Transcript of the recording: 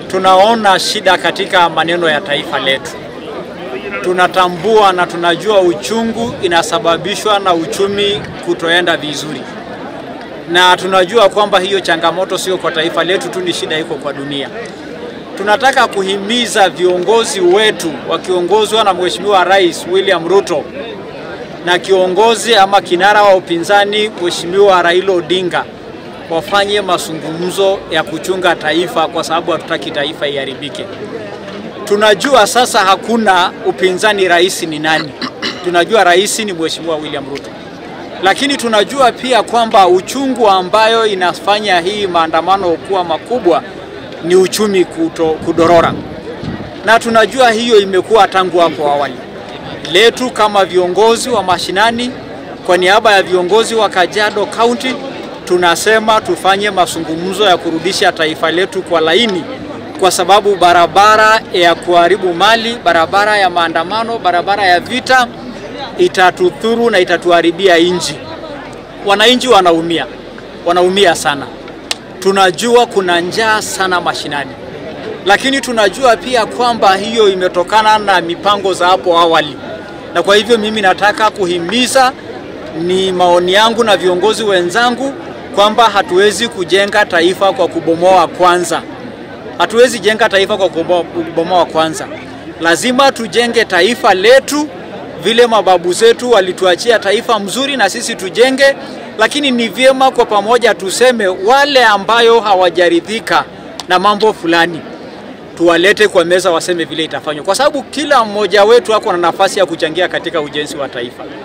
tunaona shida katika maneno ya taifa letu. Tunatambua na tunajua uchungu inasababishwa na uchumi kutoenda vizuri. Na tunajua kwamba hiyo changamoto sio kwa taifa letu tu, ni shida iko kwa dunia. Tunataka kuhimiza viongozi wetu wakiongozwa na Mheshimiwa Rais William Ruto na kiongozi ama kinara wa upinzani Mheshimiwa Raila Odinga wafanye mazungumzo ya kuchunga taifa, kwa sababu hatutaki taifa iharibike. Tunajua sasa hakuna upinzani, rais ni nani? Tunajua rais ni Mheshimiwa William Ruto. Lakini tunajua pia kwamba uchungu ambayo inafanya hii maandamano kuwa makubwa ni uchumi kudorora. Na tunajua hiyo imekuwa tangu hapo awali. Letu kama viongozi wa mashinani, kwa niaba ya viongozi wa Kajiado County, tunasema tufanye mazungumzo ya kurudisha taifa letu kwa laini, kwa sababu barabara ya kuharibu mali, barabara ya maandamano, barabara ya vita itatudhuru na itatuharibia nchi. Wananchi wanaumia sana. Tunajua kuna njaa sana mashinani, lakini tunajua pia kwamba hiyo imetokana na mipango za hapo awali. Na kwa hivyo mimi nataka kuhimiza, ni maoni yangu na viongozi wenzangu, kwamba hatuwezi kujenga taifa kwa kubomoa kwanza. Hatuwezi jenga taifa kwa kubomoa kwanza. Lazima tujenge taifa letu vile mababu zetu walituachia taifa mzuri, na sisi tujenge. Lakini ni vyema kwa pamoja tuseme wale ambayo hawajaridhika na mambo fulani tuwalete kwa meza, waseme vile itafanywa, kwa sababu kila mmoja wetu ako na nafasi ya kuchangia katika ujenzi wa taifa.